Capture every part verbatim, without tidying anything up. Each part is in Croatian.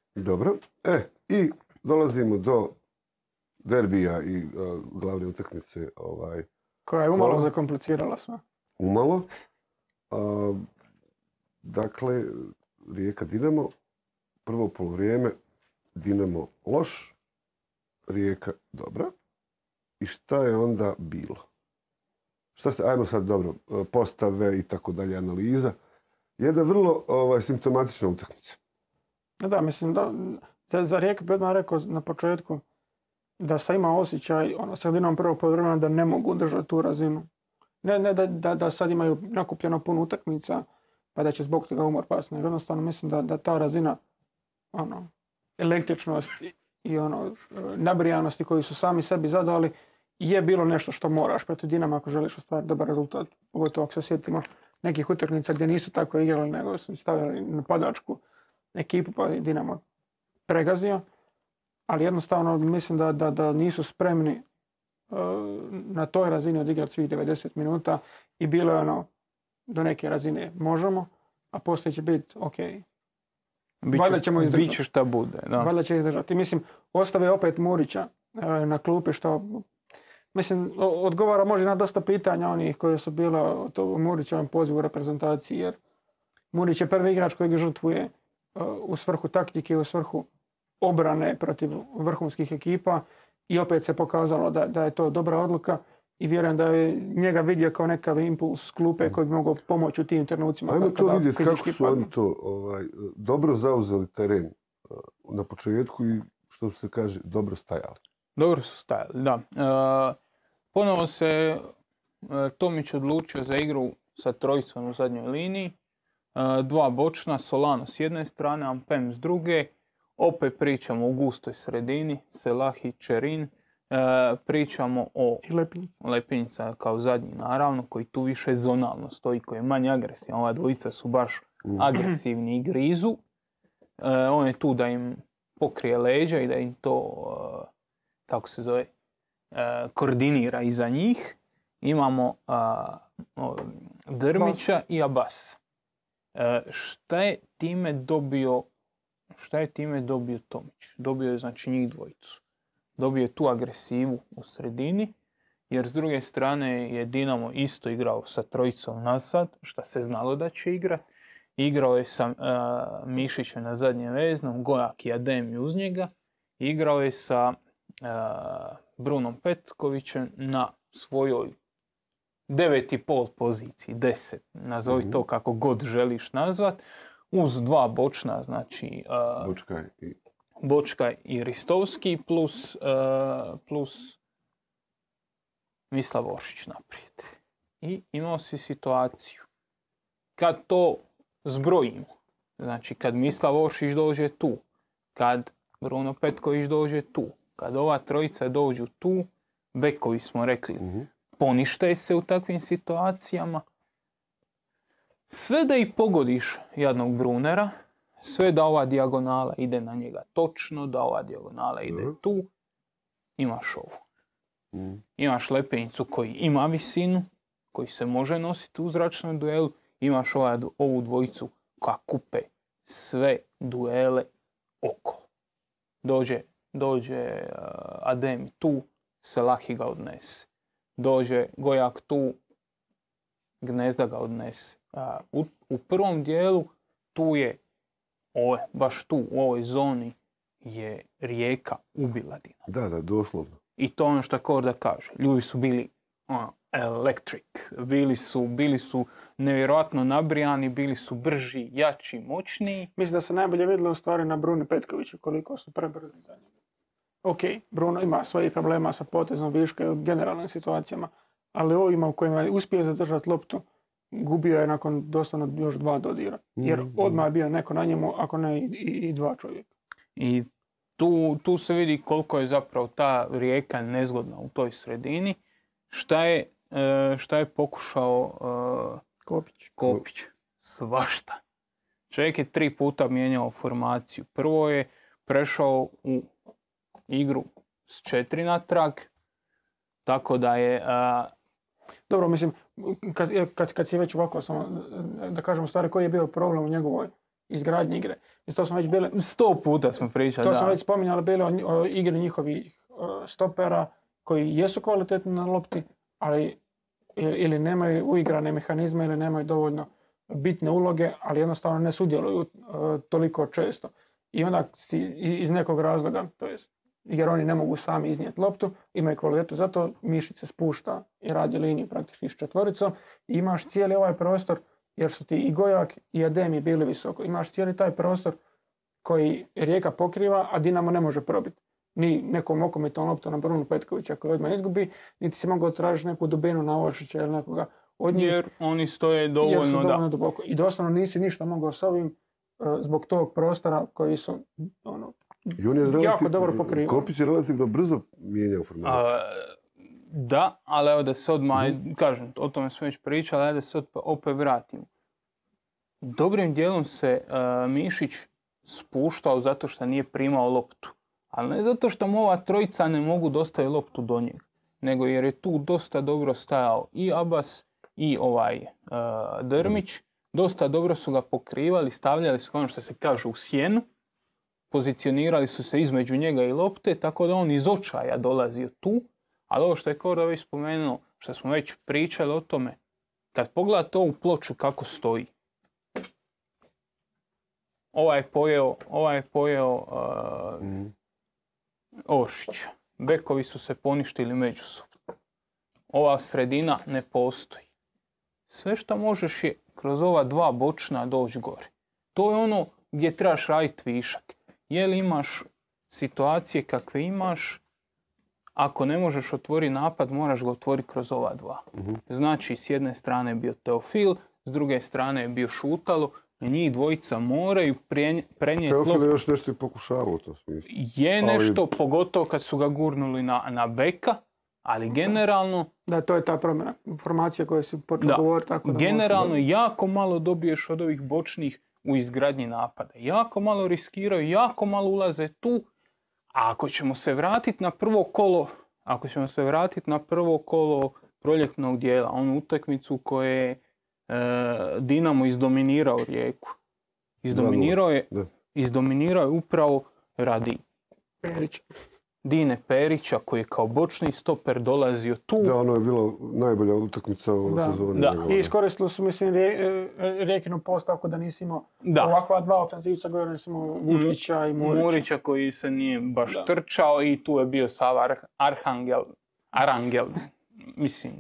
Dobro. E, i dolazimo do derbija i uh, glavne utakmice. Ovaj, koja je umalo zakomplicirala sve. Umalo. Uh, dakle, Rijeka Dinamo, prvo polovrijeme, Dinamo loš, Rijeka dobra. I šta je onda bilo? Šta se, ajmo sad dobro, postave i tako dalje, analiza. Jedna vrlo ovaj, simptomatična utakmica. Da, mislim da za, za Rijeku bi odmah rekao na početku da sam imao osjećaj ono, sredinom prvog poluvremena da ne mogu držati tu razinu. Ne, ne da, da, da sad imaju nakupljeno puno utakmica pa da će zbog toga umor pasti, nego jednostavno mislim da, da ta razina ono, električnosti i ono, nabrijanosti koju su sami sebi zadali je bilo nešto što moraš protiv Dinama ako želiš ostvariti dobar rezultat. Pogotovo ako se sjetimo nekih utakmica gdje nisu tako igrali, nego su stavili napadačku ekipu pa je Dinamo pregazio. Ali jednostavno mislim da, da, da nisu spremni uh, na toj razini odigrati svih devedeset minuta i bilo je ono do neke razine možemo, a poslije će biti ok. Valjda ćemo izdržati. Biće šta bude. Da. Valjda će izdržati. Mislim, ostave opet Murića uh, na klupi što mislim, odgovara možda na dosta pitanja onih koje su bila o Murićevom pozivu reprezentaciji, jer Murić je prvi igrač koji ga žrtvuje uh, u svrhu taktike, u svrhu obrane protiv vrhunskih ekipa i opet se pokazalo da, da je to dobra odluka i vjerujem da je njega vidio kao nekav impuls klupe koji bi mogao pomoći u tim trenucima. Ajmo to vidjeti kako su oni to ovaj, dobro zauzeli teren na početku i što se kaže dobro stajali. Dobro su stajali, da. E, ponovo se e, Tomić odlučio za igru sa trojicom u zadnjoj liniji. E, dva bočna, Solano s jedne strane, Ampem s druge. Opet pričamo o gustoj sredini, Selahi, Čerin. E, pričamo o Lepinjica kao zadnji, naravno, koji tu više zonalno stoji, koji je manje agresivan. Ova dvojica su baš agresivni i grizu. E, on je tu da im pokrije leđa i da im to, e, kako se zove, e, koordinira iza njih. Imamo a, o, Drmića i Abas. E, šta je time dobio Šta je time dobio Tomić? Dobio je znači njih dvojicu. Dobio je tu agresivu u sredini, jer s druge strane je Dinamo isto igrao sa trojicom nazad, šta se znalo da će igrati. Igrao je sa uh, Mišićem na zadnjem veznom, Gojak i Ademi uz njega. Igrao je sa uh, Brunom Petkovićem na svojoj devet i pol poziciji, deset, nazovi mm-hmm. to kako god želiš nazvat. Uz dva bočna, znači uh, Bočkaj i... Bočkaj i Ristovski plus, uh, plus Mislav Oršić naprijed. I imao si situaciju. Kad to zbrojimo, znači kad Mislav Oršić dođe tu, kad Bruno Petković dođe tu, kad ova trojica dođu tu, bekovi smo rekli, uh-huh. ponište se u takvim situacijama. Sve da i pogodiš jadnog Brunera, sve da ova dijagonala ide na njega točno, da ova dijagonala ide mm. tu, imaš ovo. Mm. Imaš Lepenicu koji ima visinu, koji se može nositi u zračnom duelu, imaš ova, ovu dvojicu koja kupe sve duele okolo. Dođe, dođe uh, Ademi tu, Selahi ga odnese. Dođe Gojak tu, Gnezda ga odnese. A, u, u prvom dijelu tu je, ove, baš tu u ovoj zoni je Rijeka ubila Dinamo. Da, da, doslovno. I to ono što Korda kaže. Ljudi su bili ono, electric. Bili su, bili su nevjerojatno nabrijani, bili su brži, jači, moćniji. Mislim da se najbolje vidjelo u stvari na Bruni Petkoviću koliko su prebrzi za njega. Ok, Bruno ima svojih problema sa potezom viška u generalnim situacijama, ali ovima u kojima je uspio zadržati loptu, gubio je nakon doslovno još dva dodira. Jer odmah je bio neko na njemu, ako ne i, i, i dva čovjeka. I tu, tu se vidi koliko je zapravo ta Rijeka nezgodna u toj sredini. Šta je, šta je pokušao uh, Kopić. Kopić? Svašta. Čovjek je tri puta mijenjao formaciju. Prvo je prešao u igru s četiri natrag, tako da je... Uh, Dobro, mislim, kad, kad, kad si već ovako, samo da kažemo stvari koji je bio problem u njegovoj izgradnje igre. I to smo već bili, Sto puta smo pričali, to da. smo već spominjali bili o, nji- o igri njihovih o, stopera koji jesu kvalitetni na lopti, ali ili, ili nemaju uigrane mehanizme ili nemaju dovoljno bitne uloge, ali jednostavno ne sudjeluju o, toliko često. I onda si i- iz nekog razloga, to jest jer oni ne mogu sami iznijeti loptu, imaju kvalitetu, zato Mišić se spušta i radi liniju praktički s četvoricom i imaš cijeli ovaj prostor, jer su ti i Gojak i Ademi bili visoko. Imaš cijeli taj prostor koji Rijeka pokriva, a Dinamo ne može probiti. Ni nekom okomitom loptom na Brunu Petkovića koji odmah izgubi, niti si mogao tražiti neku dubinu na Olšića ili nekoga od njih, Jer oni stoje jer su dovoljno, dovoljno da. duboko. I doslovno nisi ništa mogao s ovim uh, zbog tog prostora koji su ono, I on je jako relativ- dobro pokrivao. Kopić je relativno brzo mijenjao formaciju. A, da, ali evo da se odmah, kažem, o tome smo već pričali, ali da se opet, opet vratimo. Dobrim dijelom se uh, Mišić spuštao zato što nije primao loptu. Ali ne zato što mu ova trojica ne mogu dostaviti loptu do njega, nego jer je tu dosta dobro stajao i Abbas i ovaj uh, Drmić. Dosta dobro su ga pokrivali, stavljali su, ono što se kaže, u sjenu. Pozicionirali su se između njega i lopte, tako da on iz očaja dolazio tu. Ali ovo što je Korda već spomenuo, što smo već pričali o tome, kad pogledate ovu ploču kako stoji, ovaj je pojeo, ovaj je pojeo uh, Mhm. Oršića. Bekovi su se poništili međusobno. Ova sredina ne postoji. Sve što možeš je kroz ova dva bočna doći gore. To je ono gdje trebaš raditi višak. Je li imaš situacije kakve imaš, ako ne možeš otvoriti napad, moraš ga otvoriti kroz ova dva. Mhm. Znači, s jedne strane je bio Teofil, s druge strane je bio Šutalo, i njih dvojica moraju prenje- prenijeti Teofil loptu. je još nešto i pokušavao u tom smislu. Je Ali- nešto, pogotovo kad su ga gurnuli na, na beka, ali generalno, Da, to je ta promjena formacija koju si počeo Da. govoriti. Tako da generalno jako malo dobiješ od ovih bočnih u izgradnji napada. Jako malo riskiraju, jako malo ulaze tu. A ako ćemo se vratiti na prvo kolo, ako ćemo se vratiti na prvo kolo proljetnog dijela, onu utakmicu koje je e, Dinamo izdominirao Rijeku. Izdominirao je, Da. izdominirao je upravo radi Perić. Dine Perića koji je kao bočni stoper dolazio tu. Da, ono je bilo najbolja utakmica u Da. sezoni. Da. njegova. I iskoristili su, mislim, Rije- e, Rijekinu postavku da nisi imao Da. ovakva dva ofenzivca, govorim nisi imao Vučića i Murića. Murića koji se nije baš Da. trčao i tu je bio sav Ar- Arhangel, Arangel, mislim,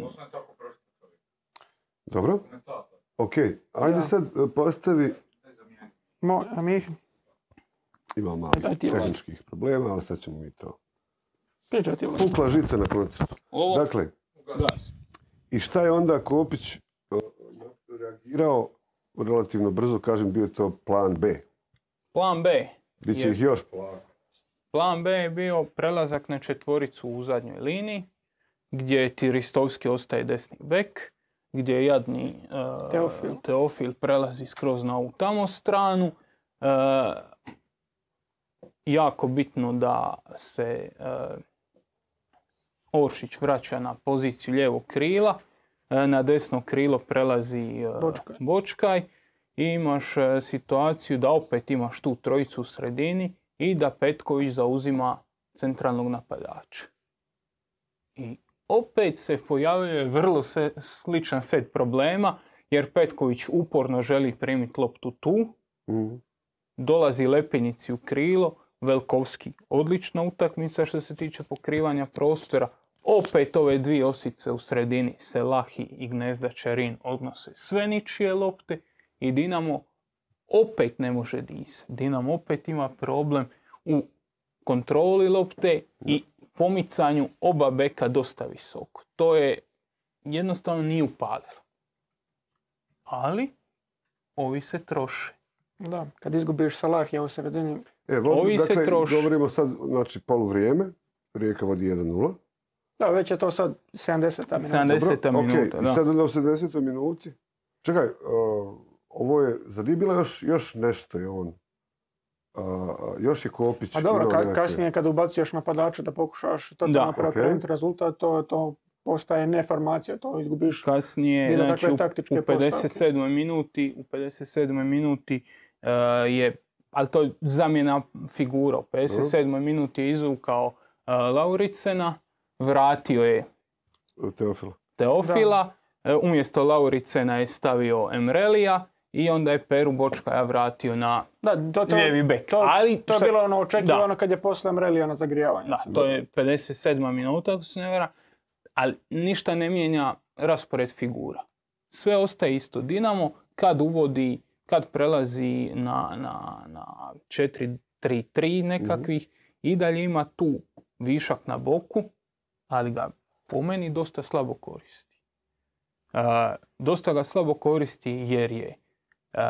Dobro? Ok, ajde Da. sad e, postavi, Mo, a mi ima malo Daj ti ovo. tehničkih problema, ali sad ćemo mi to. pričati o Pukla žica na koncertu. ovo, Dakle, i šta je onda Kopić e, reagirao relativno brzo, kažem, bio je to plan B. plan B. Biće Je. ih još polako. Plan B je bio prelazak na četvoricu u zadnjoj liniji, gdje ti Ristovski ostaje desni bek, gdje jadni uh, Teofil. Teofil prelazi skroz na ovu tamo stranu. Uh, jako bitno da se uh, Oršić vraća na poziciju lijevog krila, uh, na desno krilo prelazi uh, Bočkaj. Bočkaj i imaš uh, situaciju da opet imaš tu trojicu u sredini i da Petković zauzima centralnog napadača. I opet se pojavljuje vrlo se, sličan set problema, jer Petković uporno želi primiti loptu tu, Mhm. dolazi Lepenici u krilo, Velkovski odlična utakmica što se tiče pokrivanja prostora, opet ove dvije osice u sredini, Selahi i Gnezda Čarin odnose sve ničije lopte i Dinamo opet ne može disati. Dinamo opet ima problem u kontroli lopte i pomicanju oba beka dosta visoko. To je jednostavno nije upalilo. Ali ovi se troše. Da, kad izgubiš Salahija u sredini, Evo, Ovi se dakle, troše. govorimo sad, znači, poluvrijeme. Rijeka vodi jedan nula. da, već je to sad sedamdeseta minuta. sedamdeseta Dobro, minuta, ok. da. I sad onda u sedamdesetoj minuti. Čekaj, uh, ovo je, zar nije bilo još, još nešto je on? Uh, još je Kopić. A dobro, imao ka- neke- kasnije kad ubacuješ napadača da pokušaš to Da. napraviti Ok. preokrenuti rezultat, to, to postaje neformacija, to izgubiš. Kasnije, Bile znači takve u, taktičke u pedeset sedmoj minuti, u pedeset sedmoj minuti je, ali to je zamjena figura. U pedeset sedmoj minuti je izvukao uh, Lauricena, vratio je Teofila. Teofila, uh, umjesto Lauricena je stavio Emrelija i onda je Peru Bočkaja vratio na Da, to, to, lijevi bek. to, Ali, to je šta- bilo ono očekivano Da. kad je poslije Emrelija na zagrijavanje. Da, to je pedeset sedma minuta, ako se ne vara, ali ništa ne mijenja raspored figura. Sve ostaje isto. Dinamo kad uvodi, kad prelazi na, na, na četiri tri tri nekakvih, i dalje ima tu višak na boku, ali ga po meni dosta slabo koristi. Uh, dosta ga slabo koristi jer je uh,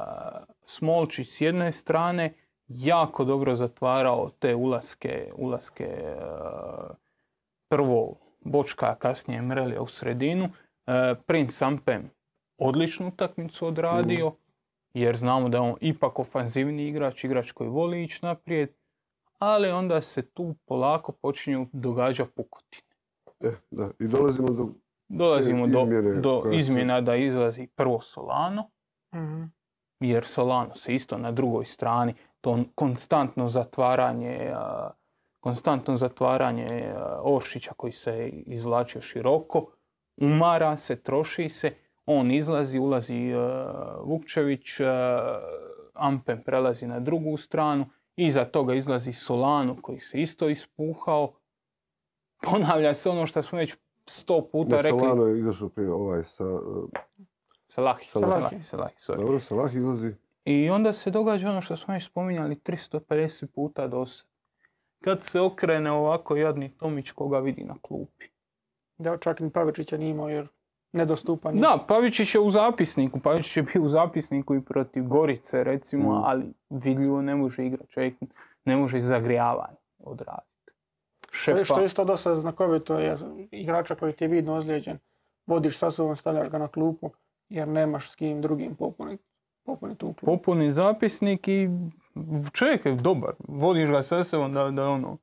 Smolčić s jedne strane jako dobro zatvarao te ulaske, ulaske uh, prvo Bočka, kasnije Emrelija u sredinu. Uh, Prince Ampem odličnu utakmicu odradio, jer znamo da je on ipak ofanzivni igrač, igrač koji voli ići naprijed, ali onda se tu polako počinju događati pukotine. E, da. I dolazimo do... Dolazimo E, do, izmjene do koja se- izmjena da izlazi prvo Solano, Mhm. jer Solano se isto na drugoj strani, to konstantno zatvaranje, a, konstantno zatvaranje a, Oršića koji se izvlačio široko, umara se, troši se, on izlazi, ulazi a, Vukčević, a, Ampem prelazi na drugu stranu, iza toga izlazi Solano koji se isto ispuhao. Ponavlja se ono što smo već sto puta Da, rekli. Solano je izašao prije ovaj sa... uh, Salahi, Salahi. Salahi, Salahi, sorry. Dobro, Salah izlazi. I onda se događa ono što smo već spominjali tristo pedeset puta do sad. Kad se okrene ovako jadni Tomić koga vidi na klupi. Da, čak ni Pavičića nije imao jer nedostupan je. Da, Pavičić je u zapisniku, Pavičić je bio u zapisniku i protiv Gorice recimo, Mm. ali vidljivo ne može igrati, čovjek ne može zagrijavanje odraditi. Što je- Šepa, Što je isto dosta znakovito jer igrača koji ti je vidno ozlijeđen, vodiš sa sobom, stavljaš ga na klupu jer nemaš s kim drugim popuniti popuniti tu klupu. popuni zapisnik i čovjek je dobar. Vodiš ga sa sobom da, da ono,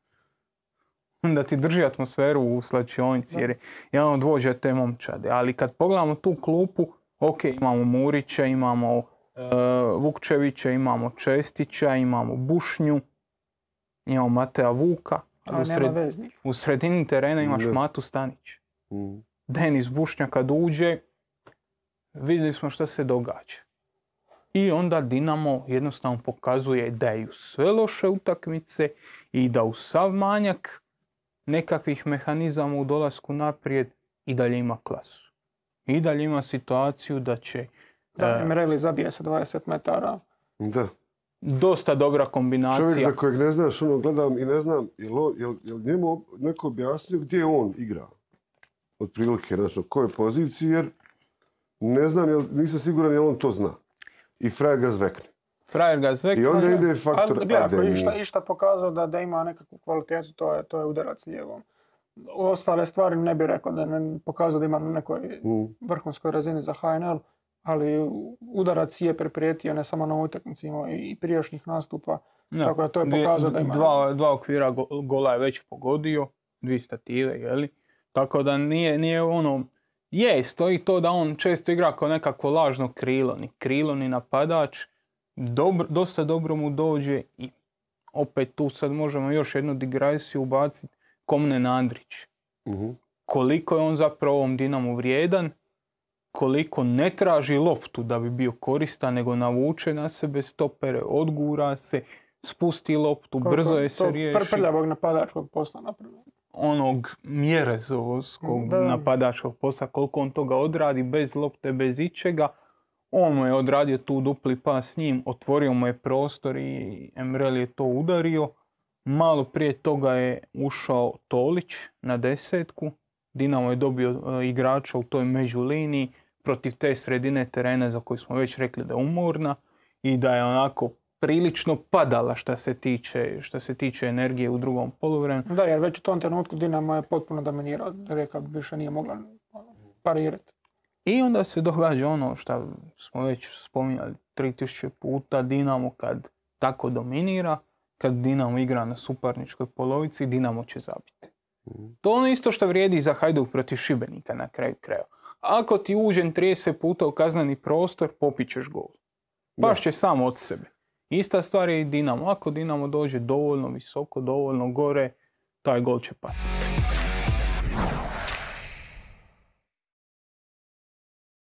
da ti drži atmosferu u slačionici, Da. jer je jedan od vođa te momčade. Ali kad pogledamo tu klupu, ok, imamo Murića, imamo uh, Vukčevića, imamo Čestića, imamo Bušnju, imamo Mateja Vuka, ali A u, nema sred, veznih. u sredini terena imaš Da. Matu Stanić. Mm. Denis Bušnja kad uđe, vidjeli smo što se događa. I onda Dinamo jednostavno pokazuje da je u sve loše utakmice i da u sav manjak nekakvih mehanizama u dolasku naprijed i dalje ima klasu. I dalje ima situaciju da će Da, e, Emreli zabije sa dvadeset metara. Da. dosta dobra Čovjek kombinacija. za kojeg ne znaš, ono, gledam i ne znam, jel, on, jel, jel njemu neko objasnio gdje on igra? Otprilike, znači, u kojoj poziciji, jer ne znam, jel, nisam siguran jel on to zna. I frajer ga zvekne. Frajer ga zvekne. I onda da. ide faktor Ali gledaj, ako je Ademir. išta, išta pokazao da, da ima nekakvu kvalitetu, to je, to je udarac lijevom. Ostale stvari ne bih rekao da ne pokazao da ima na nekoj Mm. vrhunskoj razini za H N L, ali udarac je preprijetio ne samo na utakmici, imao i i prijašnjih nastupa. Da. Tako da to je Dvije- pokazao da ima- Dva, dva okvira go- gola je već pogodio, dvije stative, jeli? Tako da nije, nije ono... Je, stoji to da on često igra kao nekakvo lažno krilo, ni krilo, ni napadač. Dobro, dosta dobro mu dođe i opet tu sad možemo još jednu digresiju ubaciti. Komnen Andrić. Mhm. Koliko je on zapravo ovom Dinamu vrijedan, koliko ne traži loptu da bi bio koristan, nego navuče na sebe stopere, odgura se, spusti loptu, brzo je se riješi. Prljavog napadačkog posla napravio. Onog mjerezovskog Da. napadačkog posla, koliko on toga odradi bez lopte, bez ičega. On mu je odradio tu dupli pas s njim, otvorio mu je prostor i Emreli je to udario. Malo prije toga je ušao Tolić na desetku. Dinamo je dobio e, igrača u toj međuliniji protiv te sredine terena za koju smo već rekli da je umorna i da je onako prilično padala što se tiče, što se tiče energije u drugom poluvremenu. Da, jer već u tom trenutku Dinamo je potpuno dominirao. Rijeka više nije mogla ono, parirati. I onda se događa ono što smo već spominjali tri tisuće puta, Dinamo kad tako dominira, kad Dinamo igra na suparničkoj polovici, Dinamo će zabiti. To je ono isto što vrijedi za Hajduk protiv Šibenika na kraju krajeva. Ako ti uđem trideset puta u kazneni prostor, popićeš gol. Baš će samo od sebe. Ista stvar je i Dinamo. Ako Dinamo dođe dovoljno visoko, dovoljno gore, taj gol će pasati.